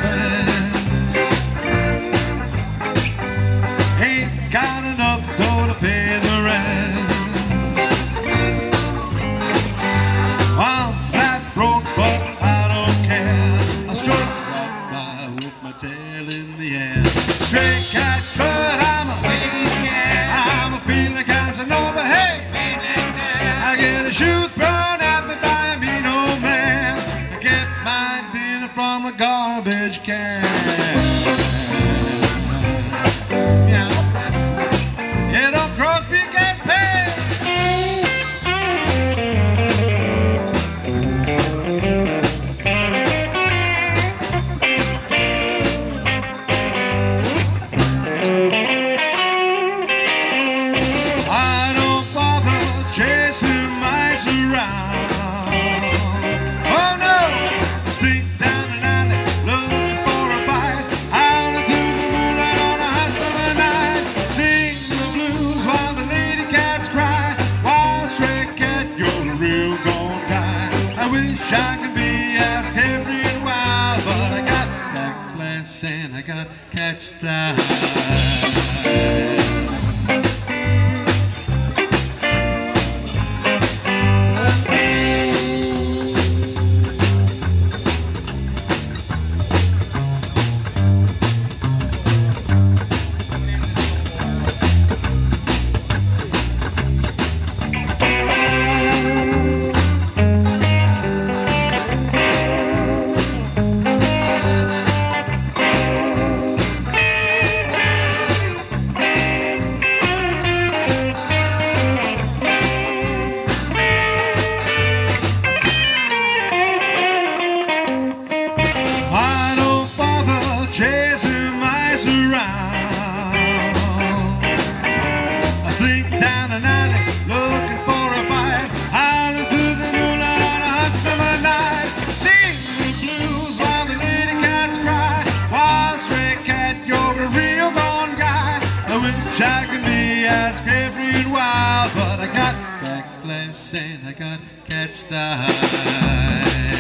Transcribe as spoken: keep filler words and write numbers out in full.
fence. Ain't got enough dough to pay the rent. I'm flat broke, but I don't care. I strut right by with my tail in the air. Straight cat strut, I'm a ladies' cat. I'm a feeling Casanova, hey. I get a shoe thrown at me by a mean old man. I get my dinner from a garbage can. Yeah, yeah, don't cross me, gets paid. I don't bother chasing mice around. Oh no, I sneak down an alley looking for a fight, out into the moonlight on a hot summer night. Sing the blues while the lady cats cry. Wild stray cat, you're a real gone guy. I wish I could be as carefree and wild, but I got that class and I got cat style. Chasing mice around. I sneak down an alley looking for a fight, out into the moonlight on a hot summer night. Sing the blues while the lady cats cry. Wild stray cat, you're a real gone guy. I wish I could be as carefree and wild, but I got that class and I got cat style.